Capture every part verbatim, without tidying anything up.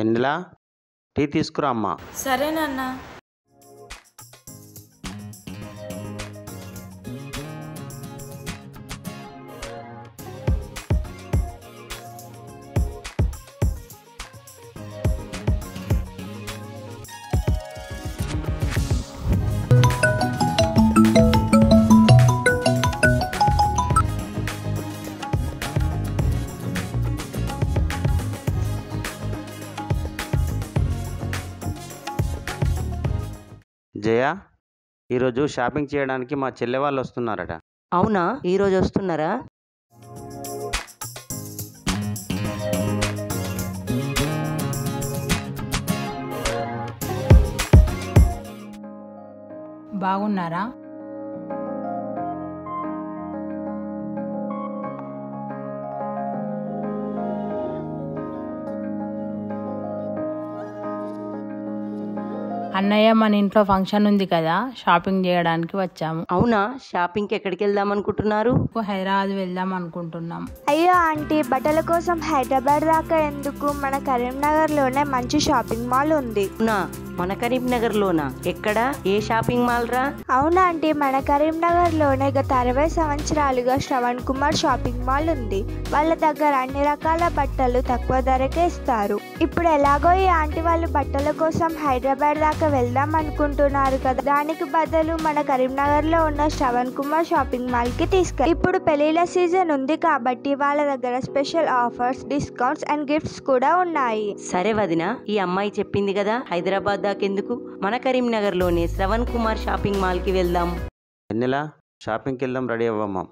వెన్నెలా tea తీసుకురా అమ్మా. సరే నాన్న. జయ, ఈరోజు షాపింగ్ చేయడానికి మా చెల్లె వాళ్ళు వస్తున్నారట. అవునా, ఈరోజు వస్తున్నారా? బాగున్నారా? అన్నయ్య, మన ఇంట్లో ఫంక్షన్ ఉంది కదా, షాపింగ్ చేయడానికి వచ్చాము. అవునా, షాపింగ్కి ఎక్కడికి వెళ్దాం అనుకుంటున్నారు? హైదరాబాద్ వెళ్దాం అనుకుంటున్నాం. అయ్యో ఆంటీ, బట్టల కోసం హైదరాబాద్ దాకా ఎందుకు? మన కరీంనగర్ లోనే మంచి షాపింగ్ మాల్ ఉంది. అవునా, మన కరీంనగర్ లోనా? ఎక్కడ? ఏ షాపింగ్ మాల్ రా? అవునా ఆంటీ, మన కరీంనగర్ లోనే గత అరవై సంవత్సరాలుగా శ్రవణ్ కుమార్ షాపింగ్ మాల్ ఉంది. వాళ్ళ దగ్గర అన్ని రకాల బట్టలు తక్కువ ధరకే ఇస్తారు. ఇప్పుడు ఎలాగో ఈ ఆంటీ వాళ్ళు బట్టల కోసం హైదరాబాద్ దాకా వెళ్దాం అనుకుంటున్నారు కదా, దానికి బదులు మన కరీంనగర్ లో ఉన్న శ్రవణ్ కుమార్ షాపింగ్ మాల్ కి తీసుకెళ్ళి. ఇప్పుడు పెళ్లిళ్ళ సీజన్ ఉంది కాబట్టి వాళ్ళ దగ్గర special offers, discounts and gifts కూడా ఉన్నాయి. సరే వదిన, ఈ అమ్మాయి చెప్పింది కదా, హైదరాబాద్ దాకెందుకు, మన కరీంనగర్ లోనే శ్రవణ్ కుమార్ షాపింగ్ మాల్ కి వెళ్దాం. వెన్నెలా, షాపింగ్కి వెళ్దాం, రెడీ అవ్వమ్మా.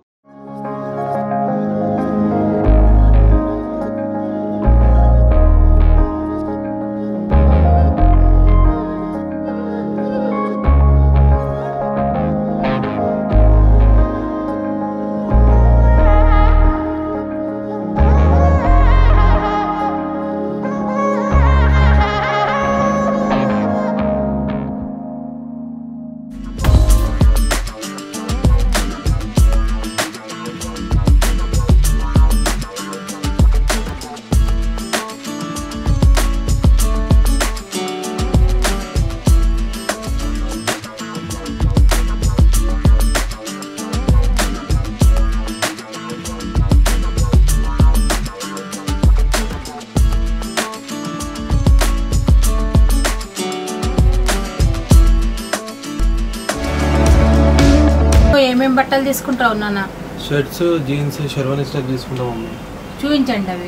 ఏమేం బట్టలు తీసుకుంటావు నాన్న? షర్ట్స్, జీన్స్, షెర్వానీ స్టైల్ తీసుకుంటాం అమ్మా. చూపించండి అవి.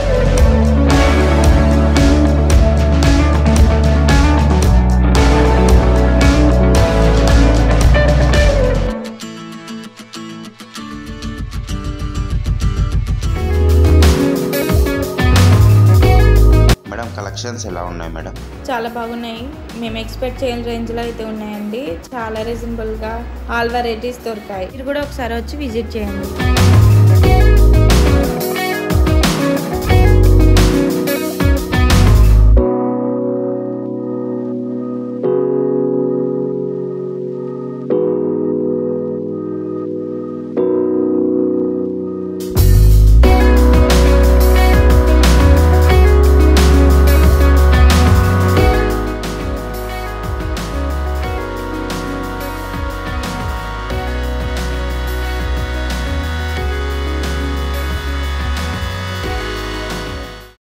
మేడం, కలెక్షన్స్ ఎలా ఉన్నాయి మేడం? చాలా బాగున్నాయి. మేము ఎక్స్పెక్ట్ చేయని రేంజ్లో అయితే ఉన్నాయండి. చాలా రీజనబుల్గా ఆల్ వెరైటీస్ దొరికాయి. మీరు కూడా ఒకసారి వచ్చి విజిట్ చేయండి.